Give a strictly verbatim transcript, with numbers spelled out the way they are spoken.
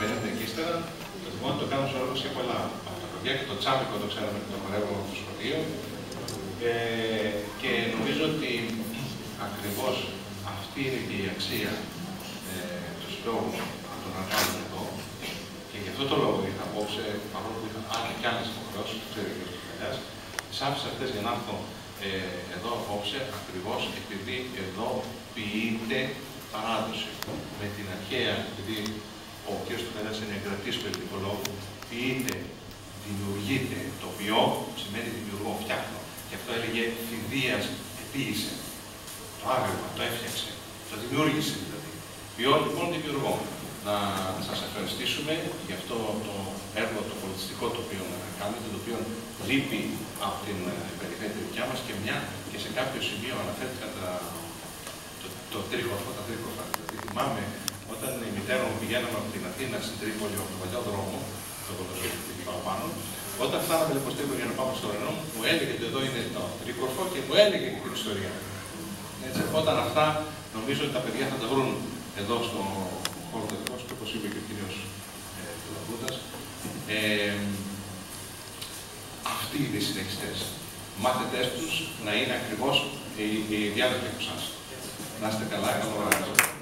πενήντα και ύστερα, το δημότιο το κάνουμε σε όλους και πολλά από τα παιδιά και το τσάπικο το ξέραμε και το χορεύουμε από το σχολείο. Ε, και νομίζω ότι ακριβώς αυτή είναι και η αξία ε, του συλλόγου των να κάνουμε εδώ. Και γι' αυτό το λόγο είχα απόψε, παρόλο που είχα άλλη και άλλες υποχρεώσεις, το ξέρει και ο Καλλιάς, τις άφησα αυτές για να έρθω ε, εδώ απόψε, ακριβώς επειδή εδώ ποιείται παράδοση. Με την αρχαία, επειδή ο κ. Καλλιάς είναι εγκρατής του ελληνικού λόγου, ποιείται, δημιουργείται. Το ποιό σημαίνει δημιουργώ, φτιάχνω. Γι' αυτό έλεγε φιδείας επίησε. Το άγρυπα, το έφτιαξε, το δημιούργησε δηλαδή. Ποιό λοιπόν δημιουργώ. Να σας ευχαριστήσουμε για αυτό το έργο, το πολιτιστικό το οποίο κάνετε, το οποίο λείπει από την περιφέρεια δικιά μας και μια και σε κάποιο σημείο αναφέρθηκαν τα, το, το τρίκορφο, τα τρίκορφα. Δηλαδή θυμάμαι όταν η μητέρα μου πηγαίναμε από την Αθήνα στην Τρίπολη, από τον παλιό δρόμο, το κοντοσόφι πάνω πάνω, όταν φτάναμε λοιπόν στην Τρίπολη για να πάμε στο Ρενό, μου έλεγε ότι εδώ είναι το τρίκορφο και μου έλεγε και την ιστορία. Έτσι, όταν αυτά νομίζω ότι τα παιδιά θα τα βρουν εδώ στο χώρο του δικό και όπως είπε και ο κύριος Λαμπούτας, ε, αυτοί είναι οι συνεχιστές. Μάθητές τους να είναι ακριβώς οι, οι διάδοχοι από εσάς. Να είστε καλά, καλό βράδυ.